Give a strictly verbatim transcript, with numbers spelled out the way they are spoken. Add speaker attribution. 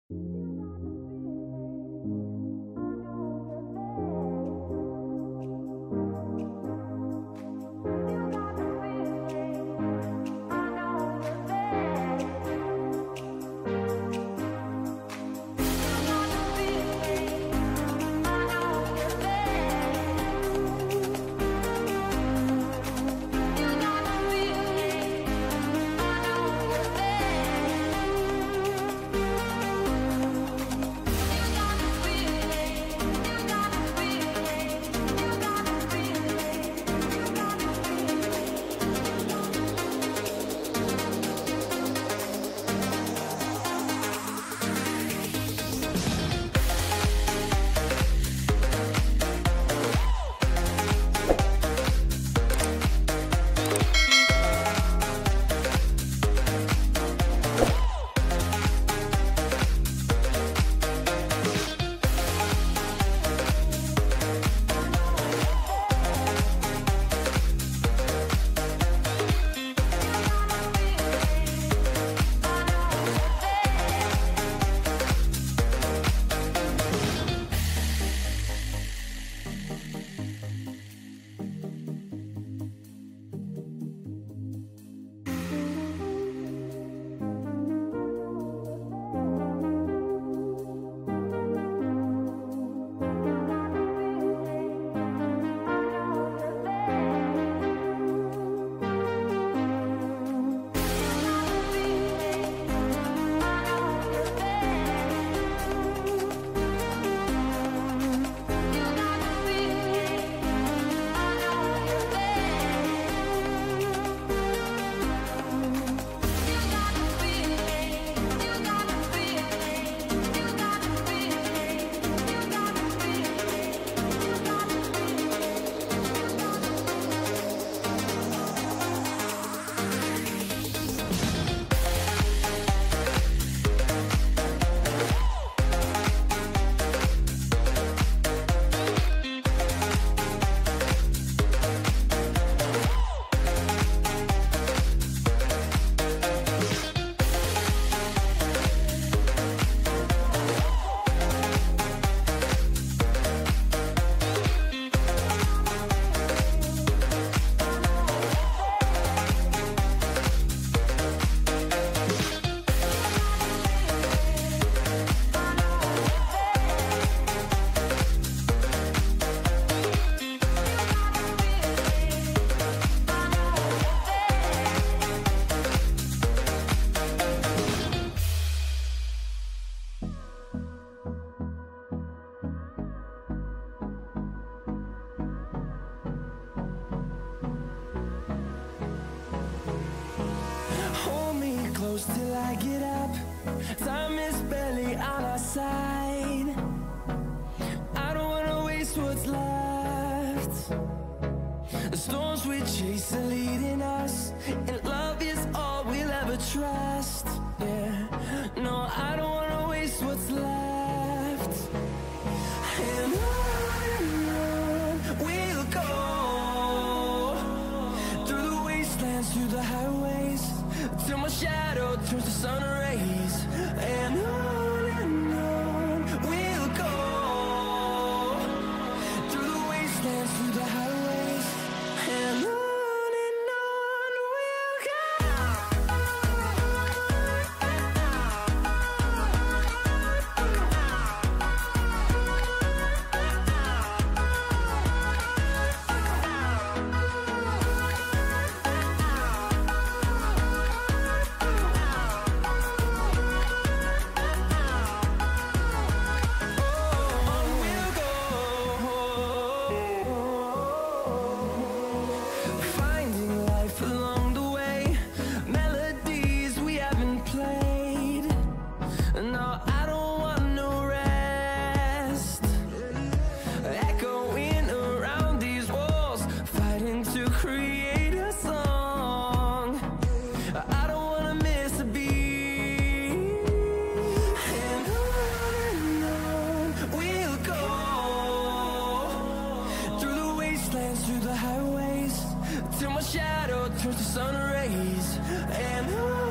Speaker 1: Till I get up, time is barely on our side. I don't wanna waste what's left. The storms we chase are leading us, and love is all we'll ever trust. Yeah, no, I don't wanna waste what's left. And on and on we'll go, through the wastelands, through the highways, till my shadow turns to sun rays. And on and on we'll go, through the wastelands, through the highways. And on and on we'll go. Through the highways, till my shadow turns to sun rays. And